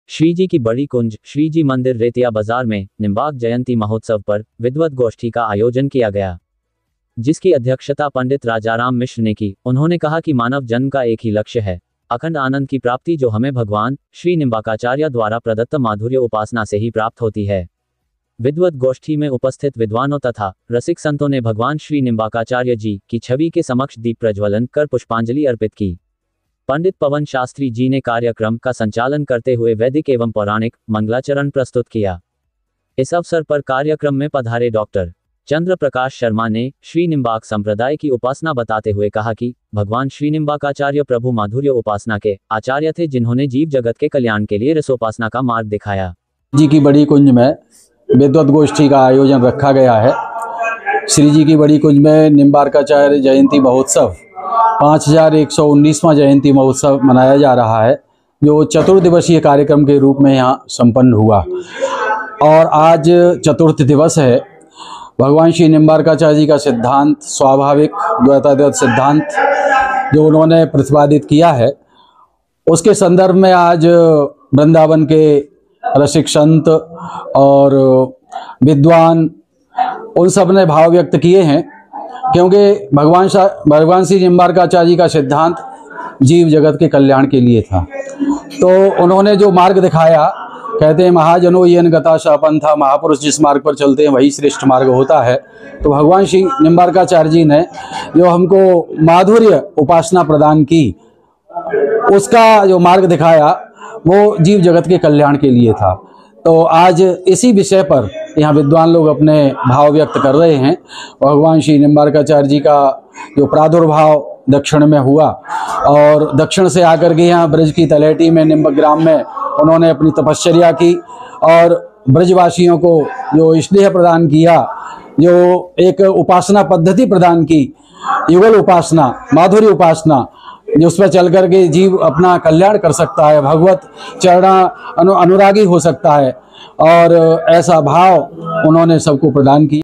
श्रीजी की बड़ी कुंज श्रीजी मंदिर रेतिया बाजार में निम्बार्क जयंती महोत्सव पर विद्वत गोष्ठी का आयोजन किया गया, जिसकी अध्यक्षता पंडित राजाराम मिश्र ने की। उन्होंने कहा कि मानव जन्म का एक ही लक्ष्य है, अखंड आनंद की प्राप्ति, जो हमें भगवान श्री निम्बार्काचार्य द्वारा प्रदत्त माधुर्य उपासना से ही प्राप्त होती है। विद्वत गोष्ठी में उपस्थित विद्वानों तथा रसिक संतों ने भगवान श्री निम्बार्काचार्य जी की छवि के समक्ष दीप प्रज्वलन कर पुष्पांजलि अर्पित की। पंडित पवन शास्त्री जी ने कार्यक्रम का संचालन करते हुए वैदिक एवं पौराणिक मंगलाचरण प्रस्तुत किया। इस अवसर पर कार्यक्रम में पधारे डॉक्टर चंद्र प्रकाश शर्मा ने श्री निम्बार्क संप्रदाय की उपासना बताते हुए कहा कि भगवान श्री निम्बार्काचार्य प्रभु माधुर्य उपासना के आचार्य थे, जिन्होंने जीव जगत के कल्याण के लिए रसोपासना का मार्ग दिखाया। जी की बड़ी कुंज में विद्वत गोष्ठी का आयोजन रखा गया है। श्री जी की बड़ी कुंज में निम्बार्काचार्य जयंती महोत्सव 5119वां जयंती महोत्सव मनाया जा रहा है, जो चतुर्दिवसीय कार्यक्रम के रूप में यहाँ संपन्न हुआ। और आज चतुर्थ दिवस है। भगवान श्री निम्बार्काचार्य जी का सिद्धांत, स्वाभाविक द्वैताद्वैत सिद्धांत जो उन्होंने प्रतिपादित किया है, उसके संदर्भ में आज वृंदावन के रसिक संत और विद्वान उन सब ने भाव व्यक्त किए हैं, क्योंकि भगवान श्री निम्बार्काचार्य जी का सिद्धांत जीव जगत के कल्याण के लिए था। तो उन्होंने जो मार्ग दिखाया, कहते हैं महाजनो येन गता शापंथा, महापुरुष जिस मार्ग पर चलते हैं वही श्रेष्ठ मार्ग होता है। तो भगवान श्री निम्बार्काचार्य जी ने जो हमको माधुर्य उपासना प्रदान की, उसका जो मार्ग दिखाया वो जीव जगत के कल्याण के लिए था। तो आज इसी विषय पर यहाँ विद्वान लोग अपने भाव व्यक्त कर रहे हैं। भगवान श्री निम्बार्काचार्य जी का जो प्रादुर्भाव दक्षिण में हुआ और दक्षिण से आकर के यहाँ ब्रज की तलहटी में निम्ब ग्राम में उन्होंने अपनी तपश्चर्या की और ब्रजवासियों को जो स्नेह प्रदान किया, जो एक उपासना पद्धति प्रदान की, युगल उपासना, माधुर्य उपासना, उस पर चल करके जीव अपना कल्याण कर सकता है, भगवत चरणा अनुरागी हो सकता है, और ऐसा भाव उन्होंने सबको प्रदान किया।